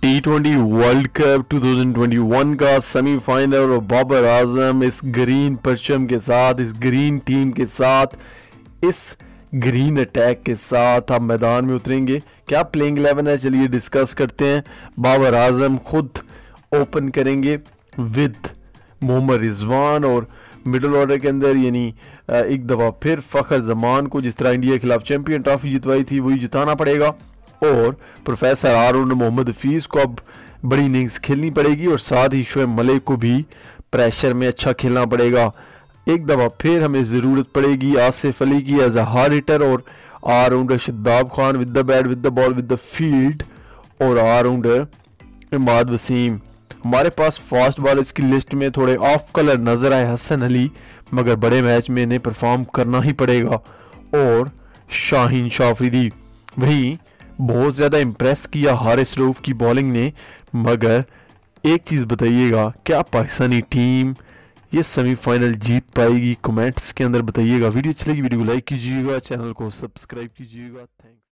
T20 world cup 2021 का semifinal और बाबर आजम इस ग्रीन परचम के साथ, इस ग्रीन टीम के साथ, इस ग्रीन अटैक के साथ आप मैदान में उतरेंगे। क्या प्लेइंग 11 है, चलिए डिस्कस करते हैं। बाबर आजम खुद ओपन करेंगे विद मोहम्मद रिजवान और मिडल ऑर्डर के अंदर यानी एक दफ़ा फिर फ़खर जमान को जिस तरह इंडिया के खिलाफ चैंपियन ट्रॉफी जितवाई थी वही जिताना पड़ेगा और प्रोफेसर आरोन मोहम्मद हफीज़ को अब बड़ी इनिंग्स खेलनी पड़ेगी और साथ ही शोएब मलिक को भी प्रेशर में अच्छा खेलना पड़ेगा। एक दफ़ा फिर हमें ज़रूरत पड़ेगी आसिफ अली की एज अ हार्ड हिटर और allrounder Shadab Khan with the bat with the ball with the field और ऑलराउंडर इमाद वसीम। हमारे पास फास्ट बॉलर्स की लिस्ट में थोड़े ऑफ कलर नज़र आए हसन अली, मगर बड़े मैच में इन्हें परफॉर्म करना ही पड़ेगा और शाहीन शाफरीदी। वहीं बहुत ज़्यादा इम्प्रेस किया हारिस रऊफ की बॉलिंग ने, मगर एक चीज़ बताइएगा, क्या पाकिस्तानी टीम ये सेमीफाइनल जीत पाएगी? कमेंट्स के अंदर बताइएगा। वीडियो अच्छी लगी वीडियो को लाइक कीजिएगा, चैनल को सब्सक्राइब कीजिएगा। थैंक्स।